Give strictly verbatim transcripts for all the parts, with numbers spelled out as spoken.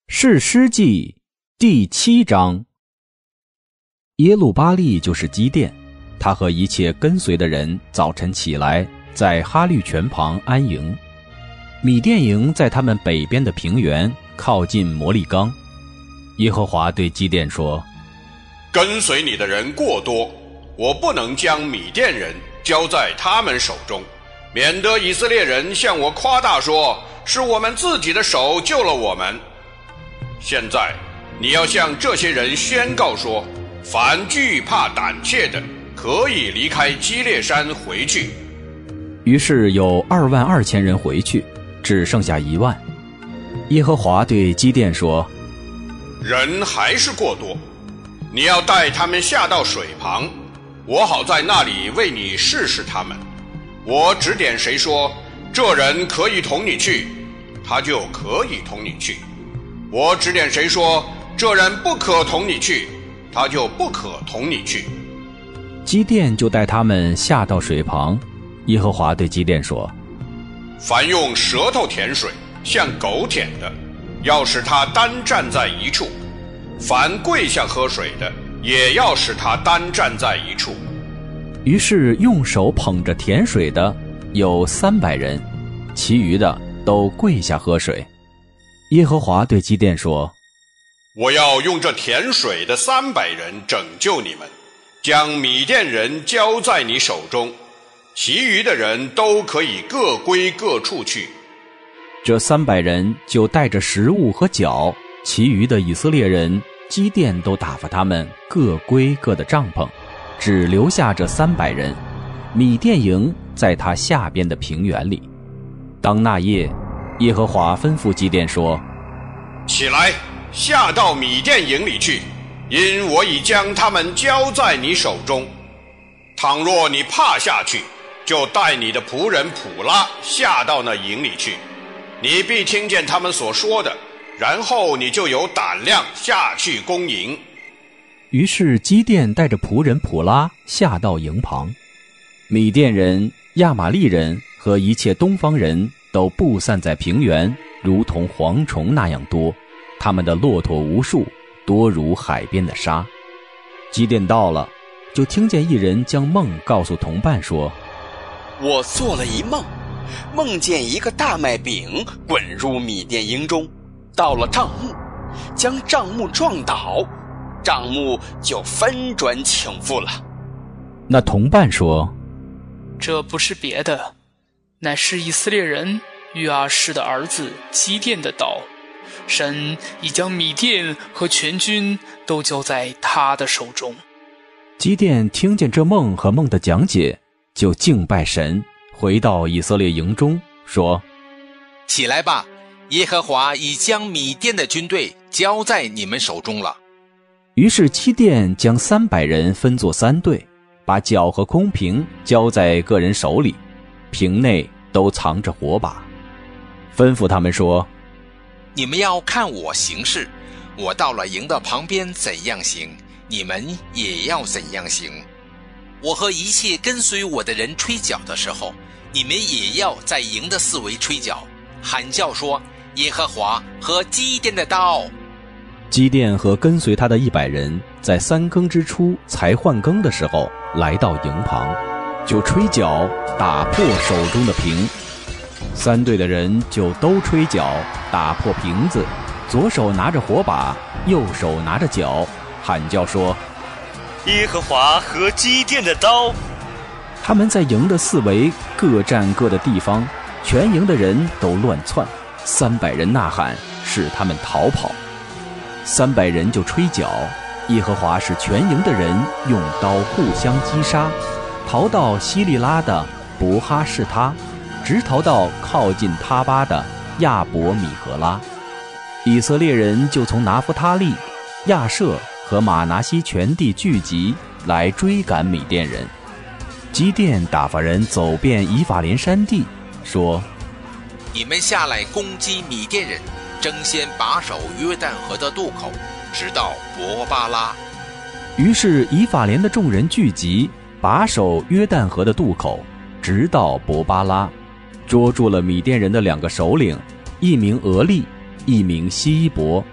士师记第七章。耶路巴利就是基甸，他和一切跟随的人早晨起来，在哈律泉旁安营。米甸营在他们北边的平原，靠近摩利冈。耶和华对基甸说： 跟随你的人过多，我不能将米甸人交在他们手中，免得以色列人向我夸大说，是我们自己的手救了我们。现在你要向这些人宣告说，凡惧怕胆怯的，可以离开基列山回去。 于是有二万二千人回去，只剩下一万。耶和华对基甸说： 人还是过多，你要带他们下到水旁，我好在那里为你试试他们。我指点谁说这人可以同你去，他就可以同你去；我指点谁说这人不可同你去，他就不可同你去。 基甸就带他们下到水旁。耶和华对基甸说： 凡用舌头舔水像狗舔的，要使他单站在一处；凡跪下喝水的，也要使他单站在一处。 于是用手捧着甜水的有三百人，其余的都跪下喝水。耶和华对基甸说： 我要用这甜水的三百人拯救你们，将米甸人交在你手中，其余的人都可以各归各处去。 这三百人就带着食物和脚，其余的以色列人基甸都打发他们各归各的帐篷，只留下这三百人。米甸营在他下边的平原里。当那夜，耶和华吩咐基甸说： 起来，下到米甸营里去，因我已将他们交在你手中。倘若你怕下去，就带你的仆人普拉下到那营里去，你必听见他们所说的，然后你就有胆量下去攻营。 于是基甸带着仆人普拉下到营旁，米甸人、亚玛利人和一切东方人都布散在平原，如同蝗虫那样多，他们的骆驼无数，多如海边的沙。基甸到了，就听见一人将梦告诉同伴说： 我做了一梦，梦见一个大麦饼滚入米甸营中，到了帐幕，将帐幕撞倒，帐幕就翻转倾覆了。 那同伴说： 这不是别的，乃是以色列人约阿施的儿子基甸的刀，神已将米甸和全军都交在他的手中。 基甸听见这梦和梦的讲解，就敬拜神，回到以色列营中，说： 起来吧，耶和华已将米甸的军队交在你们手中了。 于是基甸将三百人分作三队，把脚和空瓶交在个人手里，瓶内都藏着火把，吩咐他们说： 你们要看我行事，我到了营的旁边怎样行，你们也要怎样行。我和一切跟随我的人吹角的时候，你们也要在营的四围吹角，喊叫说：耶和华和基甸的刀。 基甸和跟随他的一百人，在三更之初才换更的时候，来到营旁，就吹角打破手中的瓶。三队的人就都吹角打破瓶子，左手拿着火把，右手拿着角，喊叫说： 耶和华和基甸的刀。 他们在营的四围各占各的地方，全营的人都乱窜，三百人呐喊，使他们逃跑。三百人就吹角，耶和华使全营的人用刀互相击杀，逃到希利拉的伯哈士他，直逃到靠近他巴的亚伯米和拉。以色列人就从拿弗他利、亚舍和马拿西全地聚集来追赶米甸人。基甸打发人走遍以法莲山地，说： 你们下来攻击米甸人，争先把守约旦河的渡口，直到伯巴拉。 于是以法莲的众人聚集，把守约旦河的渡口，直到伯巴拉，捉住了米甸人的两个首领，一名俄利，一名希伯，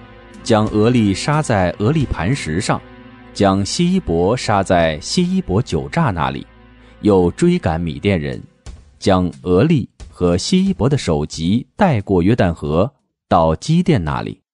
将俄利杀在俄利磐石上，将希伊伯杀在希伊伯酒榨那里，又追赶米甸人，将俄利和希伊伯的首级带过约旦河，到基甸那里。